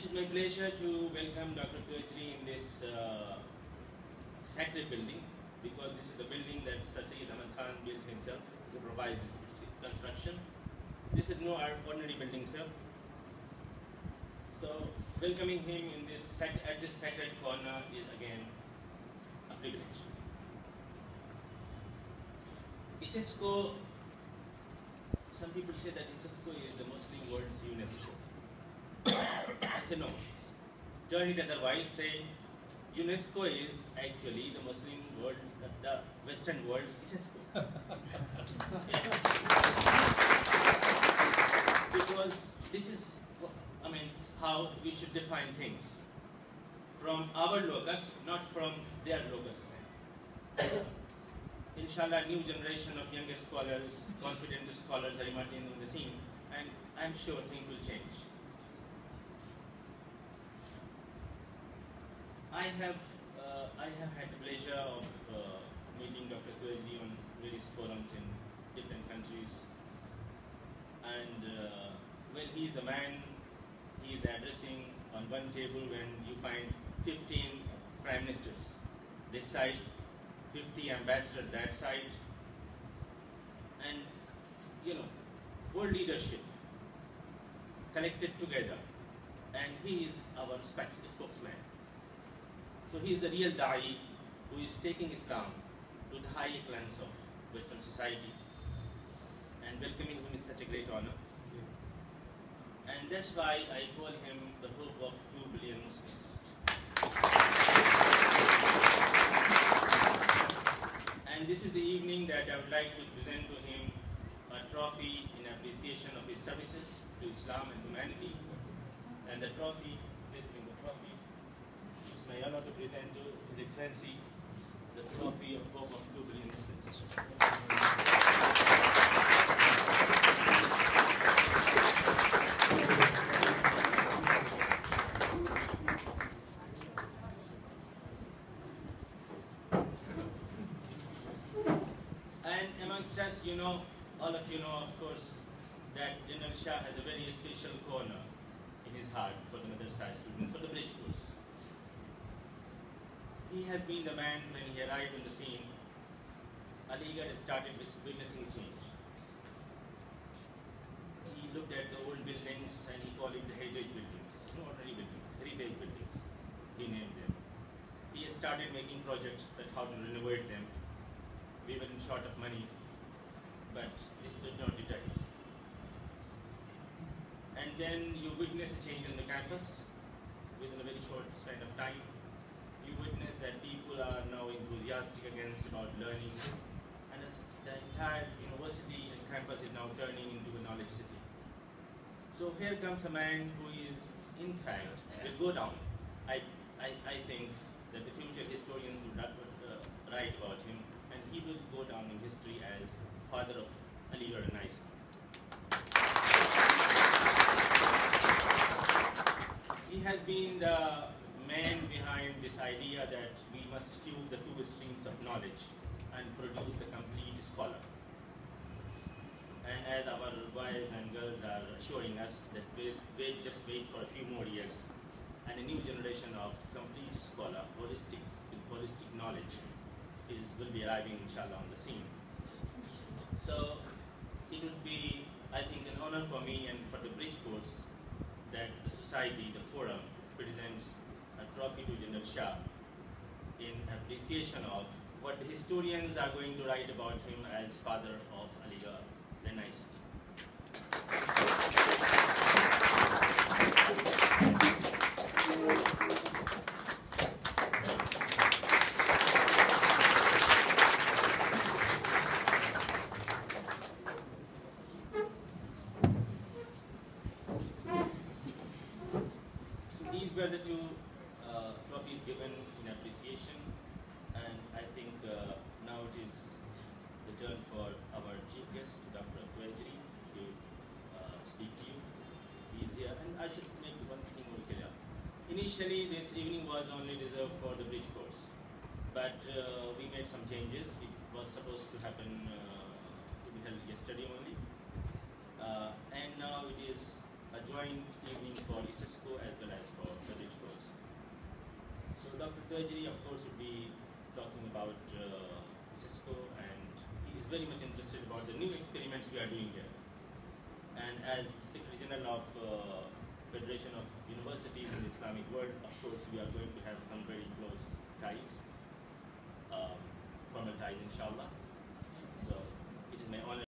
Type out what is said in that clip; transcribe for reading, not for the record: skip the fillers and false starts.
It's my pleasure to welcome Dr. Altwaijri in this sacred building, because this is the building that Sayyid Ahmad Khan built himself to provide its construction. This is no ordinary building, sir. So welcoming him in this at this sacred corner is again a privilege. ISESCO, some people say that ISESCO is the Muslim world's UNESCO. I say no. Turn it otherwise, say UNESCO is actually the Muslim world, the Western world's ISESCO. Because this is, how we should define things. From our locus, not from their locus. Inshallah, new generation of younger scholars, confident scholars are emerging in the scene, and I'm sure things will change. I have had the pleasure of meeting Dr. Altwaijri on various forums in different countries, and well, he is the man. He is addressing on one table when you find 15 prime ministers this side, 50 ambassadors that side, and world leadership collected together, and he is our spokesman. So he is the real da'i who is taking Islam to the high echelons of Western society, and welcoming him is such a great honor. And that's why I call him the hope of 2 billion Muslims. And this is the evening that I would like to present to him a trophy in appreciation of his services to Islam and humanity. And the trophy, this being the trophy, it's my honor to present to His Excellency the trophy of hope of 2 billion Muslims. As you know, all of you know, of course, that General Shah has a very special corner in his heart for the madrasa students, for the bridge course. He has been the man when he arrived on the scene. Aligarh started witnessing change. He looked at the old buildings and he called it the heritage buildings, no ordinary buildings, heritage buildings. He named them. He has started making projects that how to renovate them. We were in short of money, but this did not deter him. And then you witness a change in the campus within a very short span of time. You witness that people are now enthusiastic about learning, and the entire university and campus is now turning into a knowledge city. So here comes a man who is, in fact, will go down. I think that the future historians would write about him, and he will go down in history as father of Aligarh and ISESCO. He has been the man behind this idea that we must fuse the 2 streams of knowledge and produce the complete scholar. And as our boys and girls are assuring us that just wait for a few more years, and a new generation of complete scholar, holistic knowledge will be arriving, inshallah, on the scene. So it would be, I think, an honor for me and for the bridge course that the society, the forum, presents a trophy to General Shah in appreciation of what the historians are going to write about him as father of Aligarh and ISESCO. These were the 2 trophies given in appreciation, and I think now it is the turn for our chief guest, Dr. Altwaijri, to speak to you. He is here, and I should make one thing more clear. Initially, this evening was only reserved for the bridge course, but we made some changes. It was supposed to happen to be held yesterday only, and now it is a joint evening for ISESCO as well as for Altwaijri, of course, would be talking about ISESCO, and he is very much interested about the new experiments we are doing here. And as Secretary General of Federation of Universities in the Islamic World, of course, we are going to have some very close ties, formal ties, inshallah. So it is my honor